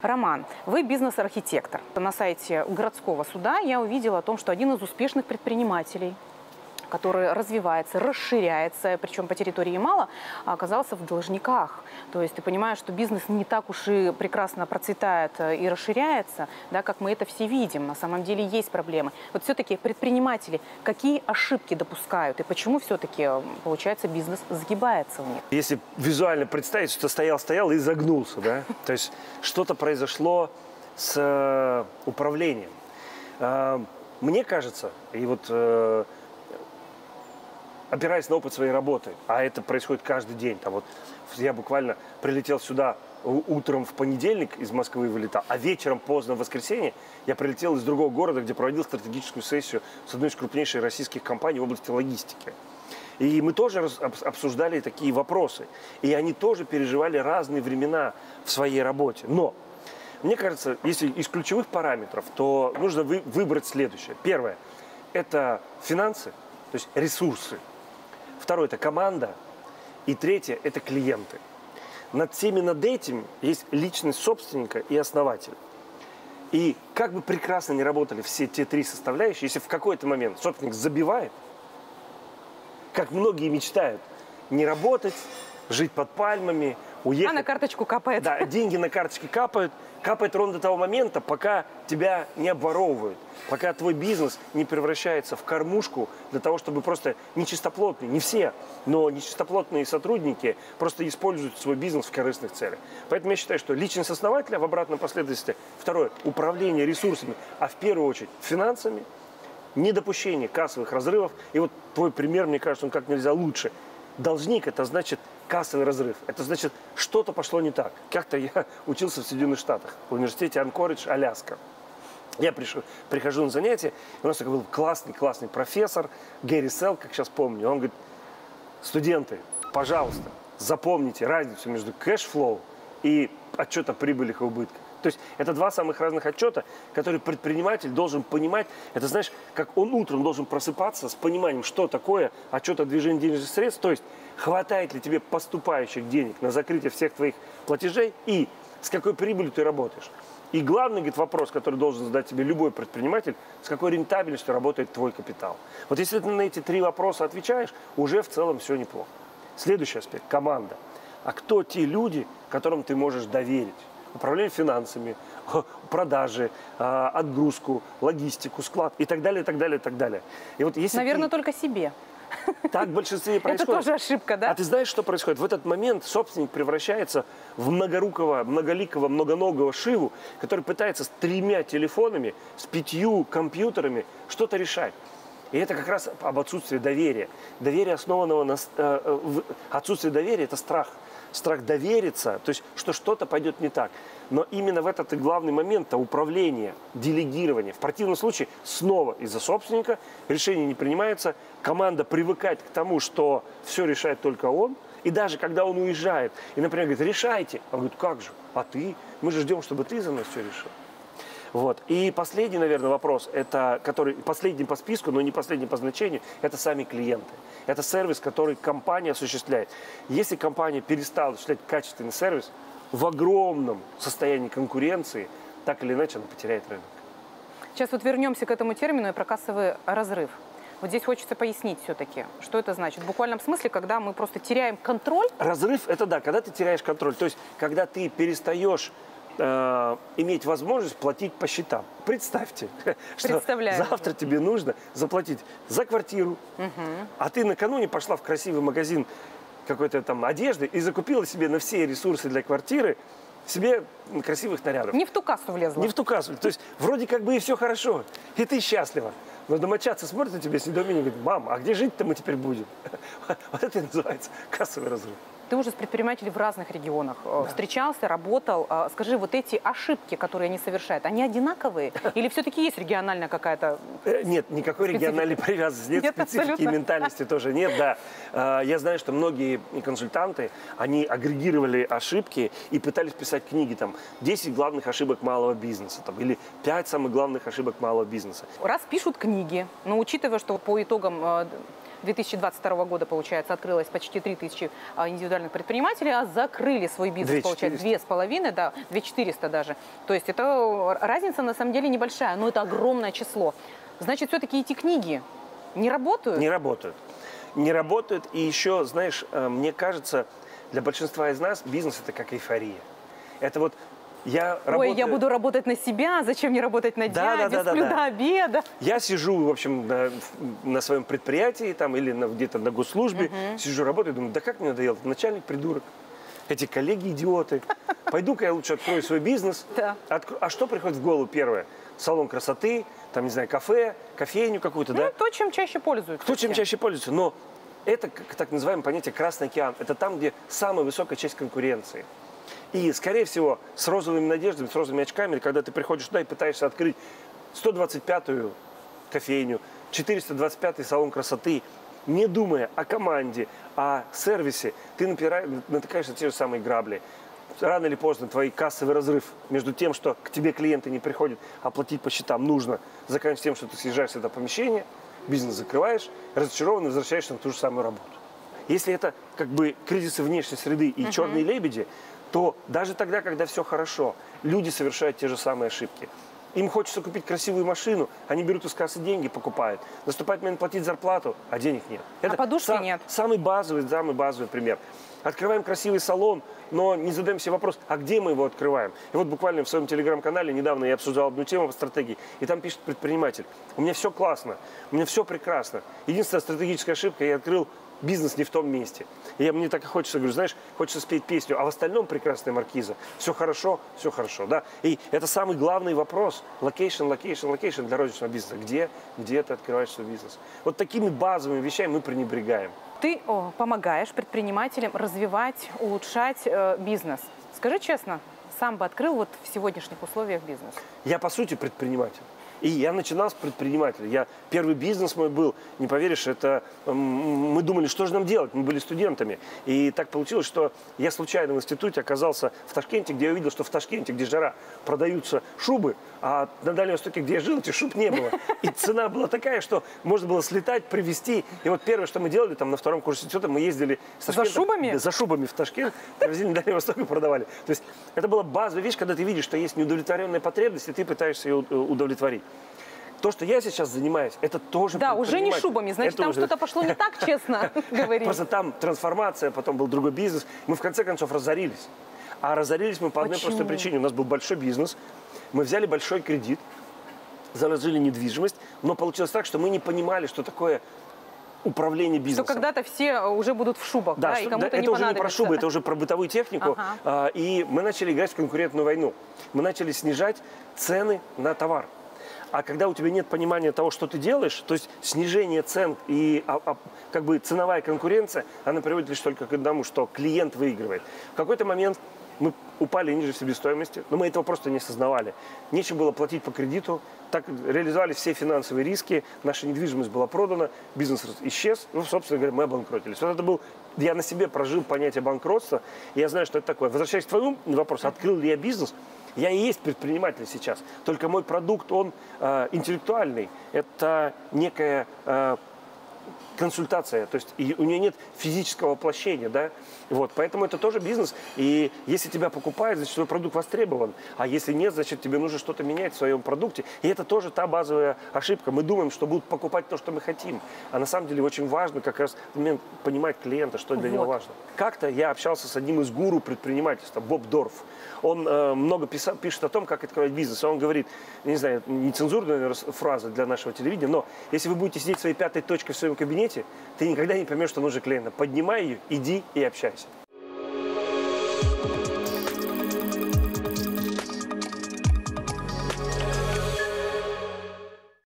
Роман, вы бизнес-архитектор. На сайте городского суда я увидела о том, что один из успешных предпринимателей, который развивается, расширяется, причем по территории Ямала, оказался в должниках. То есть ты понимаешь, что бизнес не так уж и прекрасно процветает и расширяется, да, как мы это все видим. На самом деле есть проблемы. Вот все-таки предприниматели какие ошибки допускают и почему все-таки, получается, бизнес загибается у них? Если визуально представить, что стоял и загнулся, да? То есть что-то произошло с управлением. Мне кажется, и вот опираясь на опыт своей работы, а это происходит каждый день. Там вот я буквально прилетел сюда утром в понедельник, из Москвы вылетал, а вечером поздно в воскресенье я прилетел из другого города, где проводил стратегическую сессию с одной из крупнейших российских компаний в области логистики. И мы тоже обсуждали такие вопросы. И они тоже переживали разные времена в своей работе. Но, мне кажется, если из ключевых параметров, то нужно выбрать следующее. Первое – это финансы, то есть ресурсы. Второе – это команда. И третье – это клиенты. Над этим есть личность собственника и основателя. И как бы прекрасно ни работали все те три составляющие, если в какой-то момент собственник забивает, как многие мечтают, не работать, жить под пальмами, уехать. А на карточку капает. Да, деньги на карточке капают. Капает ровно до того момента, пока тебя не обворовывают, пока твой бизнес не превращается в кормушку для того, чтобы просто нечистоплотные, не все, но нечистоплотные сотрудники просто используют свой бизнес в корыстных целях. Поэтому я считаю, что личность основателя в обратном последовательности. Второе – управление ресурсами, а в первую очередь финансами, недопущение кассовых разрывов. И вот твой пример, мне кажется, он как нельзя лучше. Должник – это значит кассовый разрыв. Это значит, что-то пошло не так. Как-то я учился в Соединенных Штатах, в университете Анкоридж, Аляска. Я прихожу на занятия, и у нас такой был классный профессор, Гэри Селл, как сейчас помню. Он говорит: студенты, пожалуйста, запомните разницу между кэшфлоу и отчетом прибылях и убытках. То есть это два самых разных отчета, которые предприниматель должен понимать. Это, знаешь, как он утром должен просыпаться с пониманием, что такое отчет о движении денежных средств, то есть хватает ли тебе поступающих денег на закрытие всех твоих платежей и с какой прибылью ты работаешь. И главный, говорит, вопрос, который должен задать тебе любой предприниматель, с какой рентабельностью работает твой капитал. Вот если ты на эти три вопроса отвечаешь, уже в целом все неплохо. Следующий аспект – команда. А кто те люди, которым ты можешь доверить? Управление финансами, продажи, отгрузку, логистику, склад и так далее, и так далее, и так далее. И вот если наверное, только себе. Так в большинстве происходит. Это тоже ошибка, да? А ты знаешь, что происходит? В этот момент собственник превращается в многорукого, многоликого, многоногого Шиву, который пытается с 3 телефонами, с 5 компьютерами что-то решать. И это как раз об отсутствии доверия. Доверие, основанного на отсутствие доверия – это страх. Страх довериться, то есть, что что-то пойдет не так. Но именно в этот и главный момент управление, делегирование. В противном случае снова из-за собственника решение не принимается, команда привыкает к тому, что все решает только он. И даже когда он уезжает, и, например, говорит: решайте. Он говорит: как же? А ты? Мы же ждем, чтобы ты за нас все решил. Вот. И последний, наверное, вопрос, это, который последний по списку, но не последний по значению, это сами клиенты. Это сервис, который компания осуществляет. Если компания перестала осуществлять качественный сервис, в огромном состоянии конкуренции, так или иначе она потеряет рынок. Сейчас вот вернемся к этому термину и про кассовый разрыв. Вот здесь хочется пояснить все-таки, что это значит. В буквальном смысле, когда мы просто теряем контроль. Разрыв – это да, когда ты теряешь контроль. То есть, когда ты перестаешь иметь возможность платить по счетам. Представьте, что завтра тебе нужно заплатить за квартиру, а ты накануне пошла в красивый магазин какой-то там одежды и закупила себе на все ресурсы для квартиры себе красивых нарядов. Не в ту кассу влезла. Не в ту кассу. То есть вроде как бы и все хорошо, и ты счастлива. Но домочадцы смотрят на тебя с недоумением и говорят: мам, а где жить-то мы теперь будем? Вот это и называется кассовый разрыв. Ты уже с предпринимателями в разных регионах встречался, работал. Скажи, вот эти ошибки, которые они совершают, они одинаковые? Или все-таки есть региональная какая-то Нет, никакой региональной привязанности нет, специфики абсолютно. И ментальности тоже нет, да. Я знаю, что многие консультанты, они агрегировали ошибки и пытались писать книги, там, 10 главных ошибок малого бизнеса, там, или 5 самых главных ошибок малого бизнеса. Раз пишут книги, но учитывая, что по итогам 2022 года, получается, открылось почти 3000 индивидуальных предпринимателей, а закрыли свой бизнес, 2400. получается, 2,5, да, 2400 даже. То есть это разница на самом деле небольшая, но это огромное число. Значит, все-таки эти книги не работают? Не работают. Не работают. И еще, знаешь, мне кажется, для большинства из нас бизнес – это как эйфория. Это вот я работаю... Ой, я буду работать на себя, зачем мне работать на дядю, сплю до обеда. Я сижу, в общем, на своем предприятии там, или где-то на госслужбе, сижу, работаю, думаю, да как мне надоело, начальник придурок, эти коллеги идиоты. Пойду-ка я лучше открою свой бизнес. Да. А что приходит в голову первое? Салон красоты, там, не знаю, кафе, кофейню какую-то, да? То, чем чаще пользуются. Кто чем чаще пользуется, но это так называемое понятие «Красный океан». Это там, где самая высокая часть конкуренции. И, скорее всего, с розовыми надеждами, с розовыми очками, когда ты приходишь туда и пытаешься открыть 125-ю кофейню, 425-й салон красоты, не думая о команде, о сервисе, ты натыкаешься на те же самые грабли. Рано или поздно твой кассовый разрыв между тем, что к тебе клиенты не приходят, а платить по счетам нужно, заканчивается тем, что ты съезжаешь с этого помещения, бизнес закрываешь, разочарованно возвращаешься на ту же самую работу. Если это как бы кризисы внешней среды и черные лебеди, то даже тогда, когда все хорошо, люди совершают те же самые ошибки. Им хочется купить красивую машину, они берут из кассы деньги, покупают. Наступает момент платить зарплату, а денег нет. Это подушки нет. Самый базовый пример. Открываем красивый салон, но не задаем себе вопрос, а где мы его открываем? И вот буквально в своем телеграм-канале недавно я обсуждал одну тему по стратегии, и там пишет предприниматель: у меня все классно, у меня все прекрасно. Единственная стратегическая ошибка, я открыл бизнес не в том месте. И мне так и хочется, говорю, знаешь, хочется спеть песню, а в остальном прекрасная маркиза. Все хорошо, да. И это самый главный вопрос. Локейшн для розничного бизнеса. Где ты открываешь свой бизнес? Вот такими базовыми вещами мы пренебрегаем. Ты помогаешь предпринимателям развивать, улучшать бизнес. Скажи честно, сам бы открыл вот в сегодняшних условиях бизнес? Я, по сути, предприниматель. И я начинал с предпринимателя. Первый бизнес мой был, не поверишь, это мы думали, что же нам делать. Мы были студентами. И так получилось, что я случайно в институте оказался в Ташкенте, где я увидел, что в Ташкенте, где жара, продаются шубы, а на Дальнем Востоке, где я жил, этих шуб не было. И цена была такая, что можно было слетать, привезти. И вот первое, что мы делали, там на втором курсе института, мы ездили с Ташкента, за шубами? За шубами в Ташкент, привезли на Дальний Восток и продавали. То есть это была базовая вещь, когда ты видишь, что есть неудовлетворенная потребность, и ты пытаешься ее удовлетворить. То, что я сейчас занимаюсь, это тоже да, уже не шубами, значит, там что-то пошло не так, честно говоря. Просто там трансформация, потом был другой бизнес. Мы в конце концов разорились. А разорились мы по одной простой причине. У нас был большой бизнес, мы взяли большой кредит, заложили недвижимость, но получилось так, что мы не понимали, что такое управление бизнесом. Что когда-то все уже будут в шубах, да, и кому-то это уже не про шубы, это уже про бытовую технику. И мы начали играть в конкурентную войну. Мы начали снижать цены на товар. А когда у тебя нет понимания того, что ты делаешь, то есть снижение цен и как бы ценовая конкуренция, она приводит лишь только к одному, что клиент выигрывает. В какой-то момент мы упали ниже себестоимости, но мы этого просто не осознавали. Нечем было платить по кредиту, так реализовались все финансовые риски, наша недвижимость была продана, бизнес исчез, собственно говоря, мы обанкротились. Вот это был, я на себе прожил понятие банкротства, и я знаю, что это такое. Возвращаясь к твоему вопросу, открыл ли я бизнес? Я и есть предприниматель сейчас, только мой продукт, он интеллектуальный, это некая консультация, то есть у нее нет физического воплощения, да, вот, поэтому это тоже бизнес, и если тебя покупают, значит, твой продукт востребован, а если нет, значит, тебе нужно что-то менять в своем продукте, и это тоже та базовая ошибка, мы думаем, что будут покупать то, что мы хотим, а на самом деле очень важно как раз в момент понимать клиента, что для него важно. Как-то я общался с одним из гуру предпринимательства, Боб Дорф, он много пишет о том, как открывать бизнес, он говорит, не знаю, нецензурная фраза для нашего телевидения, но если вы будете сидеть своей пятой точкой в своем кабинете, ты никогда не поймешь, что нужно клиента. Поднимай ее, иди и общайся.